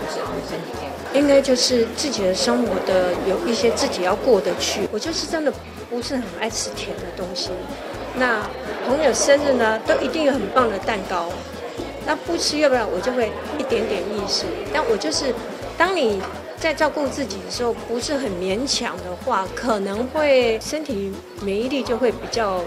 持身体健康？ 应该就是自己的生活的有一些自己要过得去。我就是真的不是很爱吃甜的东西。那朋友生日呢，都一定有很棒的蛋糕。那不吃要不然我就会一点点意识。但我就是当你在照顾自己的时候，不是很勉强的话，可能会身体免疫力就会比较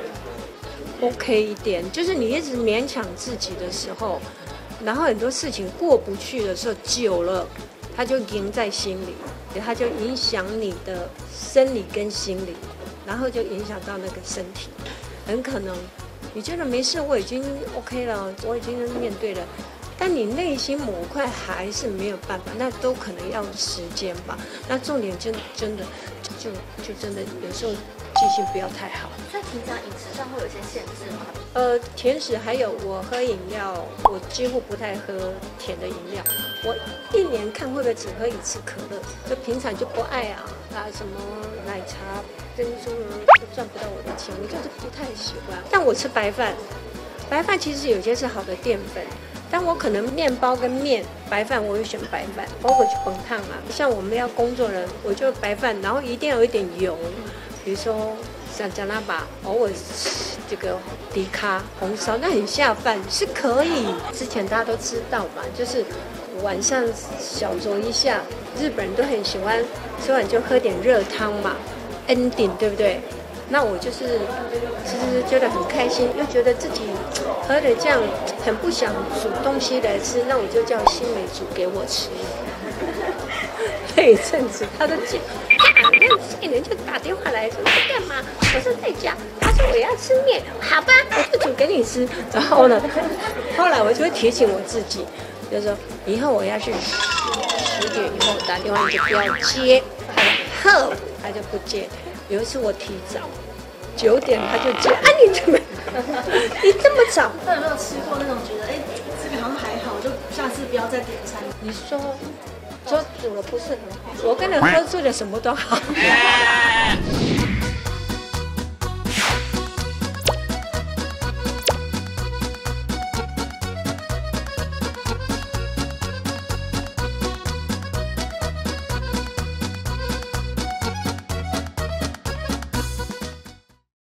OK 一点。就是你一直勉强自己的时候，然后很多事情过不去的时候，久了它就萦在心里，它就影响你的生理跟心理，然后就影响到那个身体。很可能你觉得没事，我已经 OK 了，我已经面对了。但你内心某块还是没有办法，那都可能要时间吧。那重点真的就真的有时候记性不要太好。 在平常饮食上会有一些限制吗？ 甜食还有我喝饮料，我几乎不太喝甜的饮料。我一年看会不会只喝一次可乐，就平常就不爱啊什么奶茶、珍珠都赚不到我的钱，我就是不太喜欢。但我吃白饭，白饭其实有些是好的淀粉。但我可能面包跟面白饭，我会选白饭，偶尔去崩烫啊。像我们要工作人，我就白饭，然后一定要有一点油，比如说像加拿大，偶尔这个迪卡红烧，那很下饭，是可以。之前大家都知道嘛，就是晚上小酌一下，日本人都很喜欢吃完就喝点热汤嘛 ，ending 对不对？那我就是其实觉得很开心，又觉得自己喝的这样很不想煮东西来吃，那我就叫新美煮给我吃。那一阵子他都讲，那人就打电话来说在干嘛？我说在家。他说我要吃面，好吧，我就煮给你吃。然后呢，后来我就会提醒我自己，就是说以后我要是10点以后打电话你就不要接，他就不接。有一次我提早9点他就接，你怎么你这么早？ 那有没有吃过那种觉得这个好像还好，就下次不要再点餐？ 你说煮了不是很好，我跟人喝醉了什么都好。